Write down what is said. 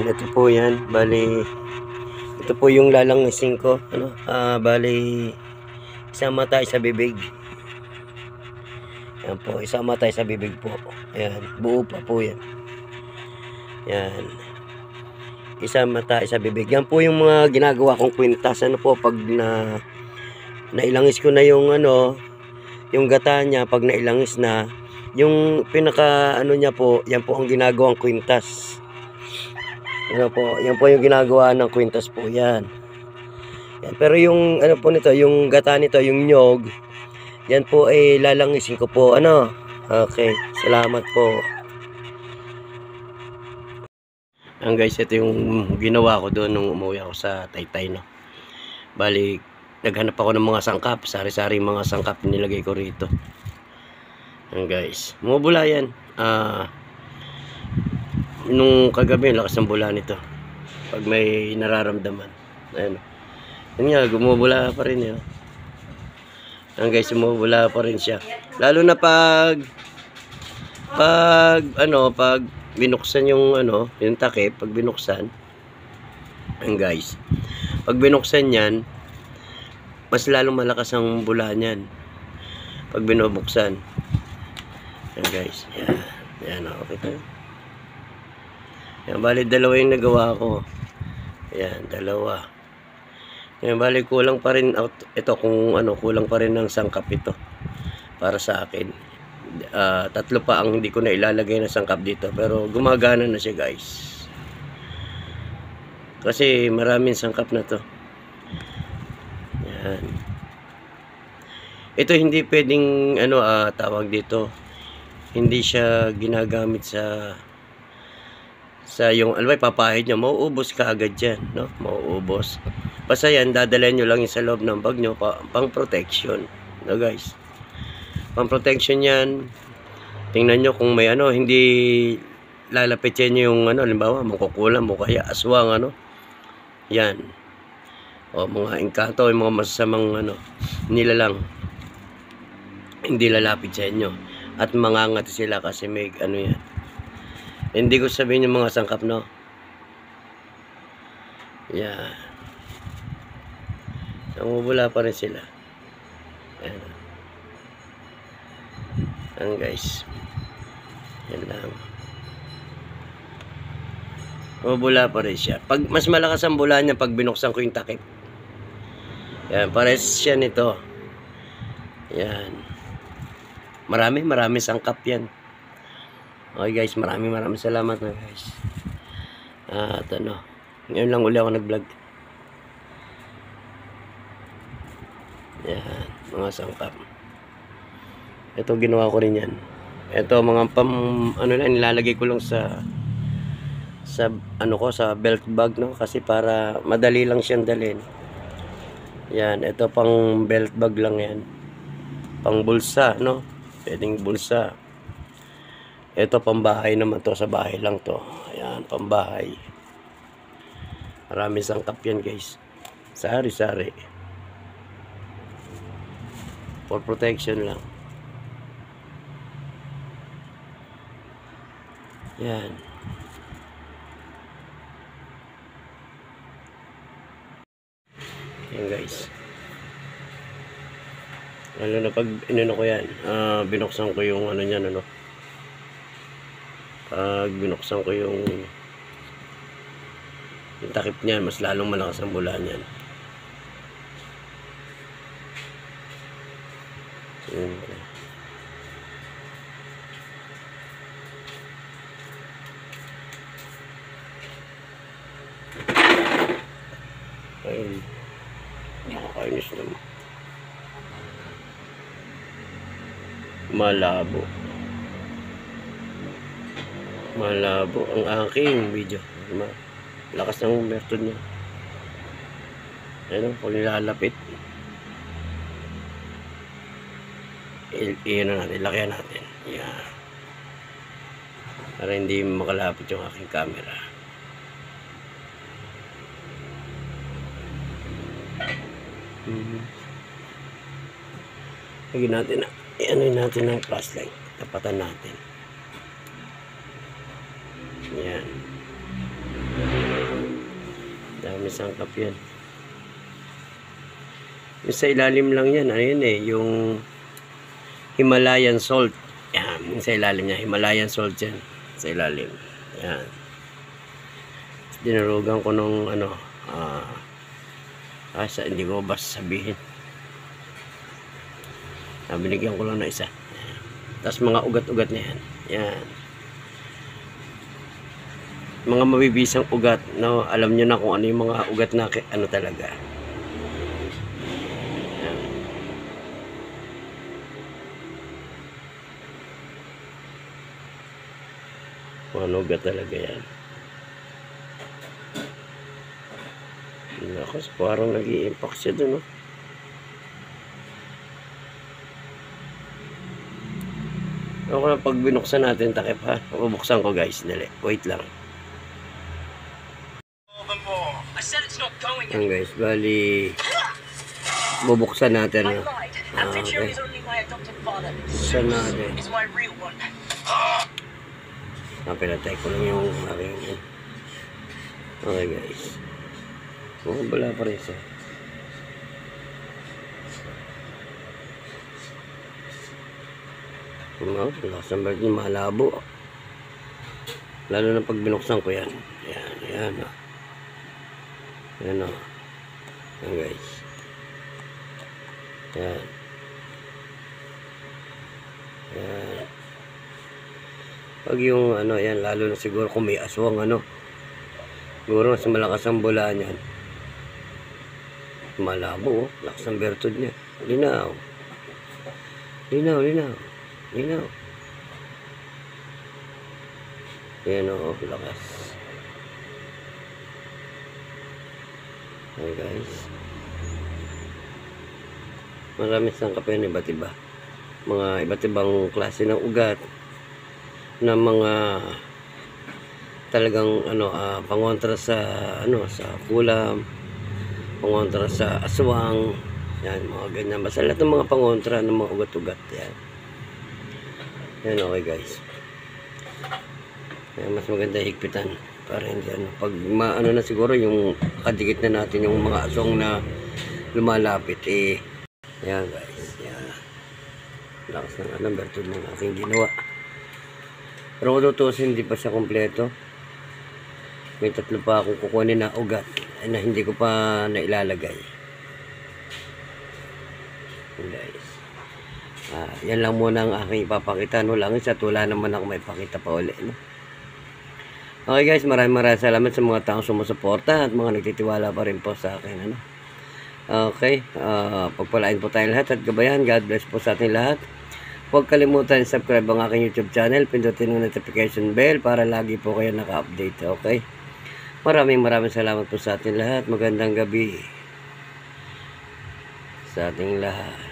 ito po yan. Bali, ito po yung lalangisin ko. Ano? Bali, isang mata, isa bibig. Yan po, isang mata, isa bibig po. Ayan, buo pa po yan. Yan. Isang mata, isa bibig. Yan po yung mga ginagawa kong kwintas. Ano po, pag nailangis ko na yung ano, yung gata niya, pag nailangis na, yung pinaka ano niya po, yan po ang ginagawang kwintas. Ano po, yan po yung ginagawa ng kwintas po yan. Yan. Pero yung ano po nito, yung gata nito, yung nyog, yan po ay lalangisin ko po. Ano? Okay, salamat po. Ang guys, ito yung ginawa ko doon nung umuwi ako sa Taytay, no. Bali, naghanap ako ng mga sangkap, sari-sari mga sangkap nilagay ko rito. Ang guys, bumubula yan. Nung kagabi, lakas ng bula nito. Pag may nararamdaman. Ayan. Yan nga, gumubula pa rin yun. Ang guys, bumubula pa rin siya. Lalo na pag binuksan yung yung takip, pag binuksan. Ang guys, pag binuksan yan, mas lalong malakas ang bula niyan. Pag binubuksan. Yan guys. Yan. Yan, okay to. Yan, bali dalawa yung nagawa ko. Yan, dalawa. Yan, bali kulang pa rin ito kung kulang pa rin ng sangkap ito para sa akin. Tatlo pa ang hindi ko na ilalagay na sangkap dito, pero gumagana na siya guys. Kasi maraming sangkap na to. Yan. Ito hindi pwedeng tawag dito. Hindi siya ginagamit sa yung papahid nyo, mauubos ka agad dyan, no? Mauubos. Basta yan, dadalhin nyo lang yung sa loob ng bag nyo, pang protection, no guys? Pang protection yan. Tingnan nyo kung may hindi lalapitin nyo yung halimbawa, mangkukulam mo kaya aswang, yan. O mga engkanto, yung mga masasamang nilalang, hindi lalapit sa inyo. At mangangati sila kasi may yan. Hindi ko sabihin yung mga sangkap, no? Yan. Namubula pa rin sila. Yan. Yan guys. Yan lang. Namubula pa rin siya. Pag mas malakas ang bula niya pag binuksan ko yung takip. Yan. Pares siya nito. Yan. Marami sangkap yan. Okay guys, maraming salamat na guys. At ngayon lang uli ako nag-vlog. Yan, mga sangkap. Ito ginawa ko rin yan. Ito mga nilalagay ko lang sa sa belt bag, no, kasi para madali lang siyang dalhin. Yan, ito pang belt bag lang yan. Pang bulsa, no? Pwedeng bulsa. Ito pambahay naman to, sa bahay lang to. Ayan, pambahay. Maraming sangkap yan guys. Sari-sari. For protection lang. Yan. Yan guys. Lalo na pag ko yan, binuksan ko yung niyan, pag binuksan ko yung takip niyan, mas lalong malakas ang bula niyan. Ayun. Nakakainis naman. Malabo ang aking video. Lakas ng method niya. Ayun, kung nilalapit, iyan na natin, lakihan natin. Yan. Para hindi makalapit yung aking camera. Lagyan natin na natin ng flashlight, tapatan natin. Yan. Marami sangkap yan. Yung sa ilalim lang yan, ano yun eh, yung Himalayan salt. Yan, yung sa ilalim niya, Himalayan salt yan. Sa ilalim. Yan. Dinarugan ko nung ano, hindi ko basta sabihin. Binigyan ko lang na isa. Tapos mga ugat-ugat na yan. Yan. Mga mabibisang ugat, no? Alam nyo na kung ano yung mga ugat na ano talaga. Yan. Mga ugat talaga yan. Nakas, parang nag-i-impact siya dun, no? Ako na pag binuksan natin takip ha. Bubuksan ko guys, dali. Wait lang. Yan guys, bali bubuksan natin ha. Okay. Buksan natin. Pinatay ko lang yung aking. Okay guys. Bala pa rin siya. Lakas ng bird niya, malabo. Lalo na pag binuksan ko yan. Yan, yan o. Yan o. Yan guys. Yan. Yan. Pag yung ano, yan, lalo na siguro kung may aswang ano. Siguro mas malakas ang bulaan yan. Malabo, lakas ng bertod niya. Linaw. Linaw, linaw. Linaw. Ayan o, lakas. Okay guys. Maraming sangkap yan, iba't iba. Mga iba't ibang klase ng ugat. Na mga talagang ano, pangontra sa ano, sa kulam. Pangontra sa aswang. Yan, mga ganyan. Basta lahat ng mga pangontra ng mga ugat-ugat. Yan. Yan, okay guys. Yan, mas maganda higpitan. Para hindi ano. Pag maano na siguro yung kadikit na natin yung mga aswang na lumalapit. Yan guys. Yan. Lakas ng ano, bertod ng aking ginawa. Pero kung tutusin, hindi pa siya kompleto. May tatlo pa akong kukunin na ugat na hindi ko pa nailalagay. Guys. Yan lang muna ang aking ipapakita. No lang isa, wala naman ako may pakita pa uli. No? Okay guys, maraming salamat sa mga taong sumusuporta at mga nagtitiwala pa rin po sa akin. Ano? Okay. Pagpalain po tayo lahat at gabayan. God bless po sa ating lahat. Huwag kalimutan subscribe ang aking YouTube channel. Pindutin ang notification bell para lagi po kayo naka-update. Okay? Maraming salamat po sa ating lahat. Magandang gabi sa ating lahat.